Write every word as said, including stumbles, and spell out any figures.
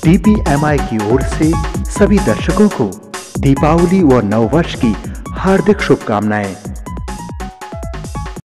DPMI की ओर से सभी दर्शकों को दीपावली व नववर्ष की हार्दिक शुभकामनाएं।